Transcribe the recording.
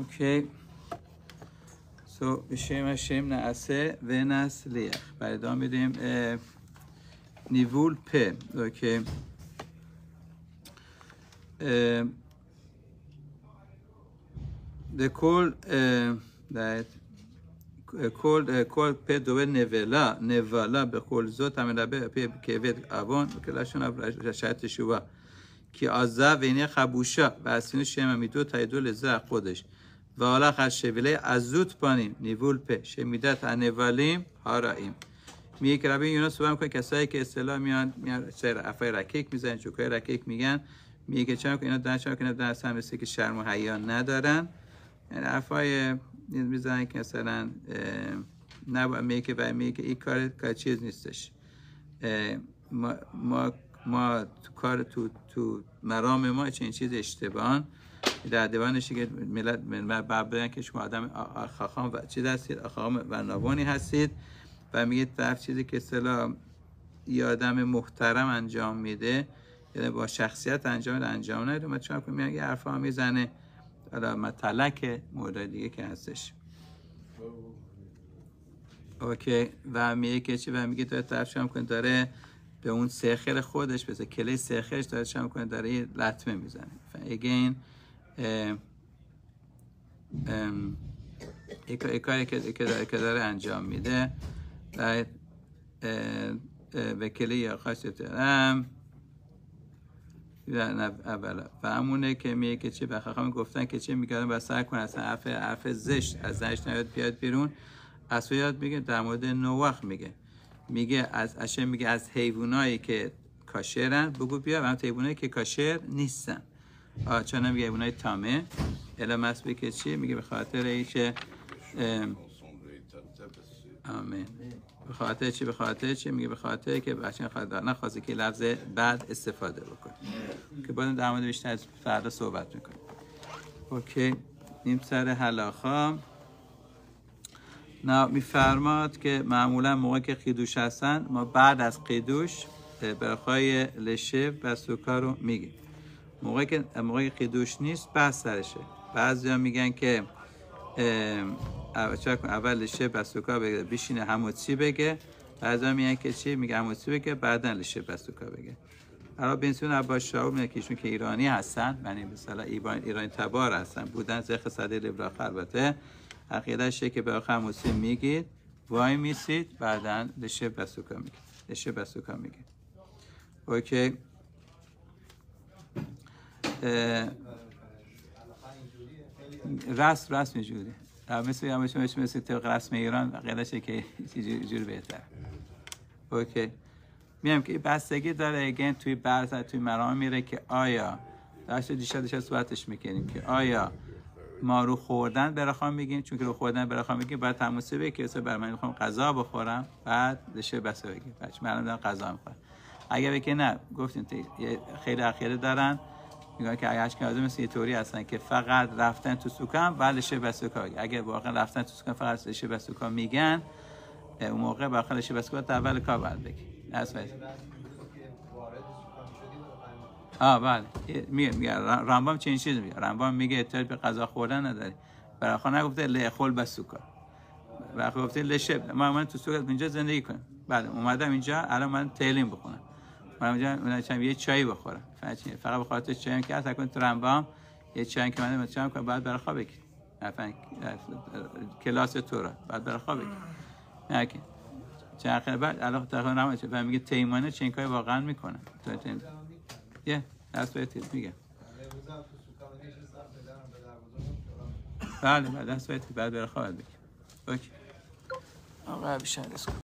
اوکی. سو בשם השם נעשה ונצליח. بعد ادامه میدیم نیول پ. اوکی. دکل کل پ دوباره نوالا به کل زود همه به کیوید اوان کلاشون شاید شوا که آزا وینه خبوشا و اسینو شما میدو تایدو لزه خودش و حالا خشویله ازوت پانیم نیول په شمیدت انوالیم هارائیم. میگه که ربی یونس صحبت میکنه کسایی که اصطلاح میان سر افای رکیک میزنن، چوکای رکیک میگن، میگه که چون اینا در هم مثل که شرم و حیا ندارن، یعنی افای میزنن که مثلا میگه که این کار چیز نیستش. ما تو کار تو مرام ما چنین چیز اشتباهن در دیوانشی که ملت بگن که شما آدم خاخام و چیز هستید، خاخام و نوانی هستید و میگه طرف چیزی که اصطلاح یه آدم محترم انجام میده یعنی با شخصیت انجام نده. ما چون میگه یه حرفا میزنه حالا مطلق مورد دیگه که هستش. اوکی. و میگه که چی؟ و میگه تو طرف شما کنه داره به اون سیخل خودش به کلی سیخلش داره شما کنه داره یه لطمه میزنه. اگین یک کاری که داره انجام میده و کلی یا خاصی دارم اولا و همونه که میگه که چی بخواهم گفتن که چی میگردن و سر کن اصلا عرف زشت از زنش نیاد بیاد بیرون. از یاد میگه در مورد نوح میگه از حیوانایی که کاشرن بگو بیا و هم حیوانایی که کاشر نیستن. چون هم حیوانای تامه الان مسئله که چی میگه به خاطر ایشه آمین. به خاطر چی میگه؟ به خاطر که بچه‌ها خاطر نخواسته که لفظ بعد استفاده بکنه که بعد در مورد بیشتر از فردا صحبت میکنه. اوکی. نیم سر هلاخا نه میفرماد که معمولا موقع که قیدوش هستن ما بعد از قیدوش برخای لشه و سوکا رو میگیم. موقع که قیدوش نیست بحث سرشه. بعضیا میگن که اول لشه بسوکا بگه بشینه هموچی بگه. بعضیا میگن که چی؟ میگه هموچی بگه بعدن لشه بسوکا بگه. حالا بنسون عباس شاهو میگه که ایرانی هستن، یعنی مثلا ایرانی تبار هستن بودن زخ صدی لبراخ. البته عقیدهشه که به آخر هموچی میگید وای میسید بعدن لشه بسوکا میگه. لشه بسوکا میگه. اوکی. رسم جوری مثل طبق رسم ایران قیدشه که جوری بهتر. اوکی. میگم که بستگی داره اگه توی برز توی مرام میره که آیا دیشب صحبتش میکنیم که آیا ما رو خوردن برخوام میگیم، چون که رو خوردن برخوام میگیم باید تماسه بگیم که برای من میخوام غذا بخورم بعد لشه بسه بگیم بچه من دارم غذا میخورم. اگه بگه نه گفتیم خیلی عقیده دارن میگن که اگه اشکال مثل یه طوری هستن که فقط رفتن تو سوکان و لشه بسوکا. اگه واقعا رفتن تو سوکان فقط لشه بسوکا میگن اون موقع باید لشه بسوکا اول کار باید بگی. بله. میگه رامبام چه این چیز میگه؟ رامبام میگه احتیاج به غذا خوردن نداری. برای خود نگفته لخول بسوکا. برای خود گفته لشه. من تو سوکا اینجا زندگی کنم. بله اومدم اینجا الان من تعلیم بخونم. من یه چای بخورم. فقط به خاطر چایی که هست اون ترامبام یه چایی که من چای کنم بعد برای خواب بگیر. کلاس تو را بعد برای خواب بگیر. نه که چه آخر بعد الان تقریبا نمیشه. و میگه تیمانه چه این کاری واقعا میکنه. یه دست بهت میگه. بله دست بهت بعد برای خواب بگیر. اوکی. آقا بیشتر